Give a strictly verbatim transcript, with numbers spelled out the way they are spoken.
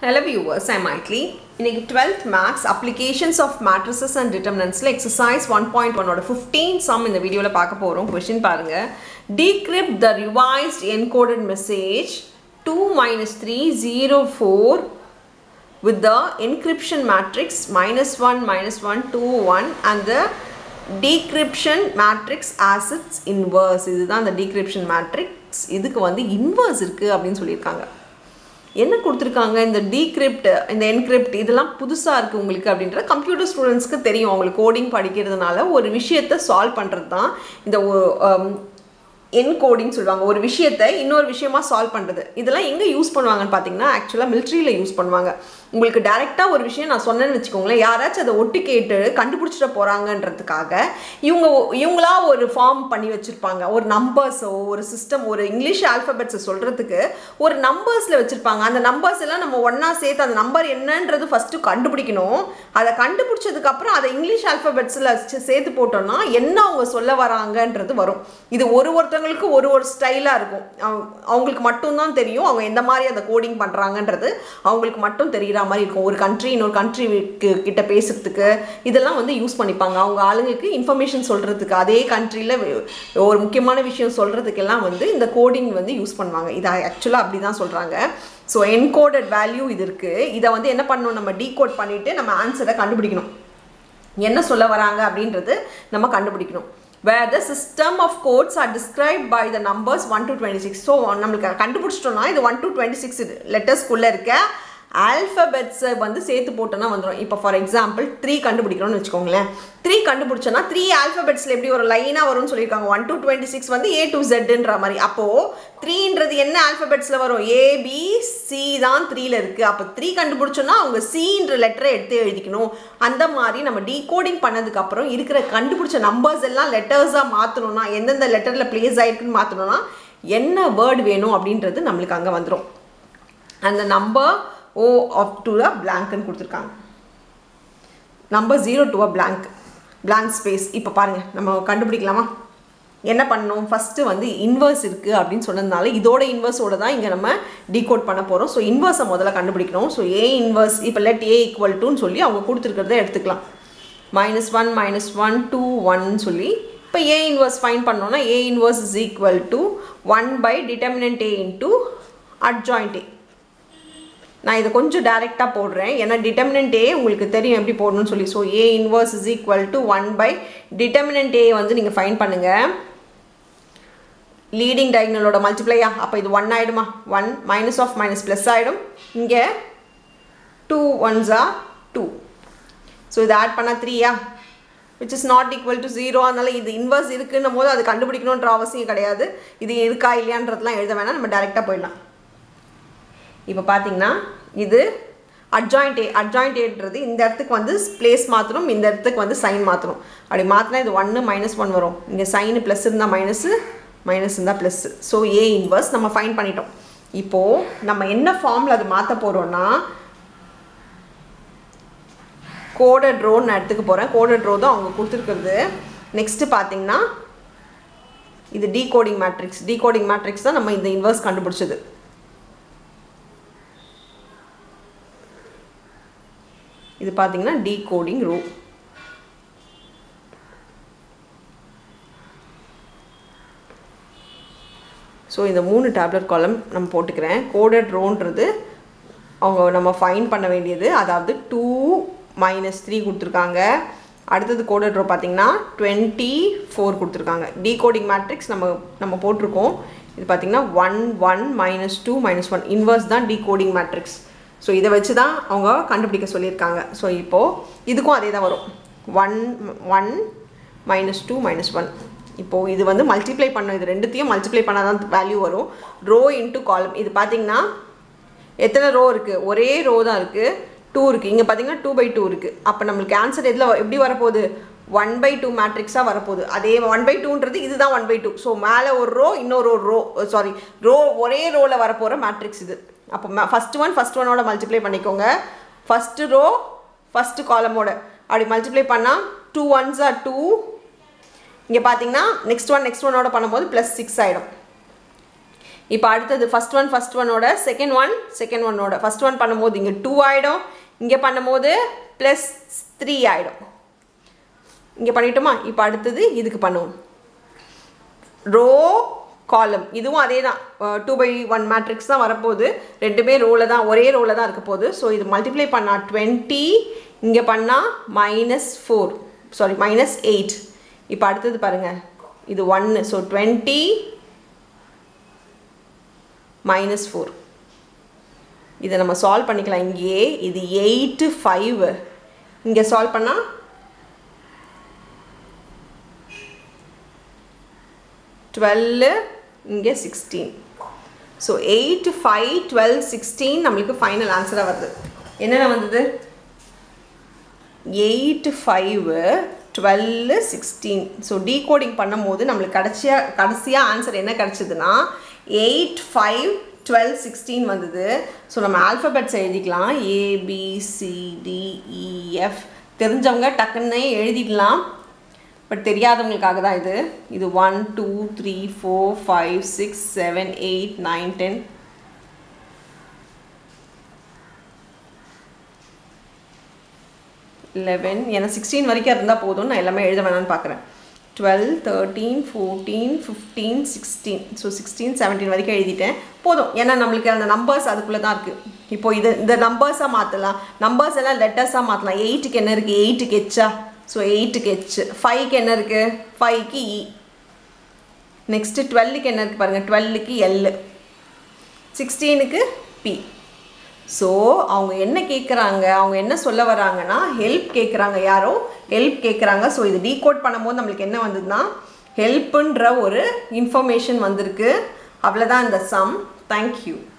Hello viewers, I am Maitli. In twelfth Maths Applications of Matrices and Determinants exercise one point one oda fifteen sum in the video la paaka porom. Question parunga. Decrypt the revised encoded message two minus three zero four with the encryption matrix minus one minus one two one and the decryption matrix as its inverse. This is the decryption matrix. இதுக்கு வந்து inverse இருக்கு அப்படினு சொல்லிருக்காங்க. என்ன கொடுத்திருக்காங்க இந்த decrypt இந்த encrypt இதெல்லாம் புதுசா இருக்கு உங்களுக்கு அப்படிங்கற கம்ப்யூட்டர் ஸ்டூடண்ட்ஸ்க்கு தெரியும். உங்களுக்கு கோடிங் படிக்கிறதுனால ஒரு விஷயத்தை சால்வ் பண்றது தான் இந்த encoding சொல்வாங்க. ஒரு விஷயத்தை இன்னொரு விஷயமா சால்வ் பண்றது. இதெல்லாம் எங்க யூஸ் பண்ணுவாங்கன்னு பாத்தீங்கன்னா एक्चुअली மிலிட்டரியில யூஸ் பண்ணுவாங்க. உங்களுக்கு டைரக்ட்டா ஒரு விஷயம் நான் சொன்னேன்னு வெச்சுக்கோங்களேன், யாராச்சும் அதை ஒட்டி கேட்டு கண்டுபிடிச்சிட போறாங்கன்றதுக்காக இவங்க இவங்களா ஒரு ஃபார்ம் பண்ணி வச்சிருப்பாங்க. ஒரு நம்பர்ஸோ ஒரு சிஸ்டம் ஒரு இங்கிலீஷ் ஆல்பபெட்ஸ் சொல்றதுக்கு ஒரு நம்பர்ஸ்ல வச்சிருப்பாங்க. அந்த நம்பர்ஸ் எல்லாம் நம்ம ஒண்ணா சேர்த்து அந்த நம்பர் என்னன்றது ஃபர்ஸ்ட் கண்டுபிடிக்கணும். அதை கண்டுபிடிச்சதுக்கு அப்புறம் அதை இங்கிலீஷ் ஆல்பபெட்ஸ்ல சேர்த்து போட்டோம்னா என்ன அவங்க சொல்ல வராங்கன்றது வரும். இது ஒரு ஒருத்தங்களுக்கு ஒரு ஒரு ஸ்டைலா இருக்கும். அவங்களுக்கு மட்டும் தான் தெரியும் அவங்க எந்த மாதிரி அந்த கோடிங் பண்றாங்கன்றது அவங்களுக்கு மட்டும் தெரியுற மாதிரி இருக்கும். ஒரு கண்ட்ரி இன்னொரு கண்ட்ரி கிட்ட பேசுறதுக்கு இதெல்லாம் வந்து யூஸ் பண்ணிப்பாங்க. அவங்க ஆளுங்களுக்கு இன்ஃபர்மேஷன் சொல்றதுக்கு அதே கண்ட்ரியில ஒரு முக்கியமான விஷயம் சொல்றதுக்கு எல்லாம் வந்து இந்த கோடிங் வந்து யூஸ் பண்ணுவாங்க. இது ஆக்சுவலா அப்படிதான் சொல்றாங்க. ஸோ என்கோடட் வேல்யூ இது இருக்கு. இதை வந்து என்ன பண்ணணும், நம்ம டீகோட் பண்ணிட்டு நம்ம ஆன்சரை கண்டுபிடிக்கணும். என்ன சொல்ல வராங்க அப்படின்றது நம்ம கண்டுபிடிக்கணும். Where the system of codes are described by the numbers one to twenty-six. So நம்மளுக்கு கண்டுபிடிச்சிட்டோம்னா இது one to twenty-six லெட்டர்ஸ் குள்ள இருக்க ஆல்பபெட்ஸ் வந்து சேர்த்து போட்டோம்னா வந்துடும். இப்போ ஃபார் எக்ஸாம்பிள் த்ரீ கண்டுபிடிக்கணும்னு வச்சுக்கோங்களேன். த்ரீ கண்டுபிடிச்சோன்னா த்ரீ ஆல்பபெட்ஸில் எப்படி ஒரு லைனாக வரும்னு சொல்லியிருக்காங்க. ஒன் டு டுவெண்ட்டி சிக்ஸ் வந்து ஏ டு ஜெட்ன்ற மாதிரி. அப்போது த்ரீன்றது என்ன ஆல்பபெட்ஸில் வரும், ஏபிசி தான் த்ரீல இருக்குது. அப்போ த்ரீ கண்டுபிடிச்சோன்னா அவங்க சின்ற லெட்டரை எடுத்து எழுதிக்கணும். அந்த மாதிரி நம்ம டீகோடிங் பண்ணதுக்கப்புறம் இருக்கிற கண்டுபிடிச்ச நம்பர்ஸ் எல்லாம் லெட்டர்ஸாக மாற்றணும்னா எந்தெந்த லெட்டரில் பிளேஸ் ஆகிருக்குன்னு மாற்றணும்னா என்ன வேர்டு வேணும் அப்படின்றது நம்மளுக்கு அங்கே வந்துடும். அந்த number O of to a blank ன்னு கொடுத்திருக்காங்க. Number zero to a blank blank space. இப்போ பாருங்க நம்ம கண்டுபிடிக்கலாமா? என்ன பண்ணணும், ஃபஸ்ட்டு வந்து இன்வர்ஸ் இருக்குது அப்படின்னு சொன்னதுனால இதோட இன்வர்ஸோட தான் இங்கே நம்ம டீகோட் பண்ண போகிறோம். ஸோ இன்வர்ஸை முதல்ல கண்டுபிடிக்கணும். ஸோ ஏ இன்வர்ஸ் இப்போ லெட் ஏ ஈக்குவல் டுன்னு சொல்லி அவங்க கொடுத்துருக்கிறத எடுத்துக்கலாம். Minus one minus one two ஒன்னு சொல்லி இப்போ ஏ இன்வர்ஸ் ஃபைன் பண்ணோன்னா A inverse is equal to one by determinant A into adjoint A. நான் இதை கொஞ்சம் டைரெக்டாக போடுறேன் ஏன்னா டிட்டர்மினன்ட் ஏ உங்களுக்கு தெரியும் எப்படி போடணும்னு சொல்லி. So A inverse is equal to one by determinant A வந்து நீங்கள் ஃபைன் பண்ணுங்கள். லீடிங் டயகனலோட மல்டிப்ளையா, அப்போ இது ஒன் ஆகிடுமா, one minus of minus plus ஆகிடும். இங்கே டூ ஒன்ஸா டூ. ஸோ இதை ஆட் பண்ணால் த்ரீயா which is not equal to zero. அதனால் இது இன்வர்ஸ் இருக்குன்னும் போது அது கண்டுபிடிக்கணுன்ற அவசியம் கிடையாது. இது இருக்கா இல்லையான்றதுலாம் எழுத வேணாம், நம்ம டைரெக்டாக போயிடலாம். இப்போ பார்த்தீங்கன்னா இது அட்ஜாயிண்ட் ஏ அட்ஜாயிண்ட் ஏன்றது இந்த இடத்துக்கு வந்து பிளேஸ் மாற்றணும், இந்த இடத்துக்கு வந்து சைன் மாற்றணும். அப்படி மாற்றினா இது ஒன்று மைனஸ் ஒன் வரும். இங்கே சைனு ப்ளஸ் இருந்தால் மைனஸு மைனஸ் இருந்தால் ப்ளஸ்ஸு. ஸோ ஏ இன்வர்ஸ் நம்ம ஃபைன் பண்ணிட்டோம். இப்போது நம்ம என்ன ஃபார்மில் அது மாற்ற போகிறோன்னா கோடட் ரோன்னு நான் எடுத்துக்க போகிறேன். கோடட் ரோ தான் அவங்க கொடுத்துருக்குறது. நெக்ஸ்ட்டு பார்த்தீங்கன்னா இது டீகோடிங் மேட்ரிக்ஸ். டீகோடிங் மேட்ரிக்ஸ் தான் நம்ம இந்த இன்வர்ஸ் கண்டுபிடிச்சது. இது பார்த்தீங்கன்னா டீகோடிங் ரோ. ஸோ இந்த மூணு டேப்லெட் காலம் நம்ம போட்டுக்கிறேன். கோடட் ரோன்றது அவங்க நம்ம ஃபைன் பண்ண வேண்டியது, அதாவது டூ மைனஸ் த்ரீ கொடுத்துருக்காங்க. அடுத்தது கோடட் ரோ பார்த்தீங்கன்னா டுவெண்ட்டி ஃபோர் கொடுத்துருக்காங்க. டீகோடிங் மேட்ரிக்ஸ் நம்ம நம்ம போட்டிருக்கோம். இது பார்த்தீங்கன்னா one one minus two minus one inverse தான் டீகோடிங் மேட்ரிக்ஸ். ஸோ இதை வச்சு தான் அவங்க கண்டுபிடிக்க சொல்லியிருக்காங்க. ஸோ இப்போது இதுக்கும் அதே தான் வரும், one one minus two minus one. இப்போது இது வந்து மல்டிப்ளை பண்ணணும். இது ரெண்டுத்தையும் மல்டிப்ளை பண்ணால் தான் வேல்யூ வரும். ரோ இன்ட்டு காலம். இது பார்த்திங்கன்னா எத்தனை ரோ இருக்குது, ஒரே ரோ தான் இருக்குது, டூ இருக்குது. இங்கே பார்த்திங்கன்னா டூ பை டூ இருக்குது. அப்போ நம்மளுக்கு ஆன்சர் எதில் எப்படி வரப்போகுது, ஒன் பை டூ மேட்ரிக்ஸாக வரப்போகுது. அதே ஒன் பை டூன்றது இதுதான் ஒன் பை டூ. ஸோ மேலே ஒரு ரோ இன்னொரு ஒரு ரோ சாரி ரோ ஒரே ரோவில் வரப்போகிற மேட்ரிக்ஸ் இது. அப்போ ஃபஸ்ட்டு ஒன் ஃபஸ்ட் ஒன்னோட மல்டிப்ளை பண்ணிக்கோங்க. ஃபஸ்ட்டு ரோ ஃபஸ்ட்டு காலமோட அப்படி மல்டிப்ளை பண்ணால் டூ ஒன்ஸா டூ. இங்கே பார்த்தீங்கன்னா நெக்ஸ்ட் ஒன் நெக்ஸ்ட் ஒன்னோட பண்ணும்போது ப்ளஸ் சிக்ஸ் ஆகிடும். இப்போ அடுத்தது ஃபர்ஸ்ட் ஒன் ஃபர்ஸ்ட் ஒன்னோட செகண்ட் ஒன் செகண்ட் ஒன்னோட ஃபர்ஸ்ட் ஒன் பண்ணும்போது இங்கே டூ ஆகிடும், இங்கே பண்ணும்போது ப்ளஸ் த்ரீ ஆகிடும். இங்கே பண்ணிட்டோமா? இப்போ அடுத்தது இதுக்கு பண்ணுவோம். ரோ காலம் இதுவும் அதே தான், டூ பை ஒன் மேட்ரிக்ஸ் தான் வரப்போகுது. ரெண்டுமே ரோவில் தான், ஒரே ரோவில் தான் இருக்க போகுது. ஸோ இது மல்டிப்ளை பண்ணால் டுவெண்ட்டி, இங்கே பண்ணால் minus four sorry minus eight. இப்போ அடுத்தது பாருங்கள், இது ஒன்று. So twenty minus four. இதை நம்ம சால்வ் பண்ணிக்கலாம். இங்கேயே இது எயிட்டு ஃபைவ், இங்கே சால்வ் பண்ணால் டுவெல், இங்கே sixteen. So eight five twelve sixteen நம்மளுக்கு ஃபைனல் ஆன்சராக வருது. என்னென்ன வந்தது? Eight five twelve sixteen. So decoding பண்ணும் போது நம்மளுக்கு கடைசியாக கடைசியாக ஆன்சர் என்ன கிடச்சிதுன்னா எயிட் ஃபைவ் டுவெல் சிக்ஸ்டீன் வந்தது. ஸோ நம்ம ஆல்ஃபபெட்ஸ் எழுதிக்கலாம். ஏபிசிடிஇஎஃப் தெரிஞ்சவங்க டக்குன்னே எழுதிடலாம், பட் தெரியாதவங்களுக்காக தான் இது. இது one two three four five six seven eight nine ten eleven. ஏன்னா சிக்ஸ்டீன் வரைக்கும் இருந்தால் போதும், நான் எல்லாமே எழுத வேணான்னு பார்க்குறேன். Twelve thirteen fourteen fifteen sixteen. So sixteen seventeen வரைக்கும் எழுதிட்டேன் போதும். ஏன்னா நம்மளுக்கு அந்த நம்பர்ஸ் அதுக்குள்ளே தான் இருக்குது. இப்போது இது இந்த நம்பர்ஸாக மாற்றலாம், நம்பர்ஸ் எல்லாம் லெட்டர்ஸாக மாற்றலாம். எயிட்டுக்கு என்ன இருக்குது? எயிட்டுக்கு ஹெச்சா. ஸோ எயிட்டுக்கு ஹெச். ஃபைவ்க்கு என்ன இருக்குது? ஃபைவ்க்கு இ. நெக்ஸ்ட்டு டுவெல்லுக்கு என்ன இருக்குது பாருங்கள், டுவெல்லுக்கு எல். சிக்ஸ்டீனுக்கு பி. ஸோ அவங்க என்ன கேட்குறாங்க, அவங்க என்ன சொல்ல வராங்கன்னா ஹெல்ப் கேட்குறாங்க. யாரோ ஹெல்ப் கேட்குறாங்க. ஸோ இது டீகோட் பண்ணும்போது நம்மளுக்கு என்ன வந்ததுன்னா ஹெல்ப்புன்ற ஒரு இன்ஃபர்மேஷன் வந்திருக்கு. அவ்வளோதான் இந்த சம். தேங்க்யூ.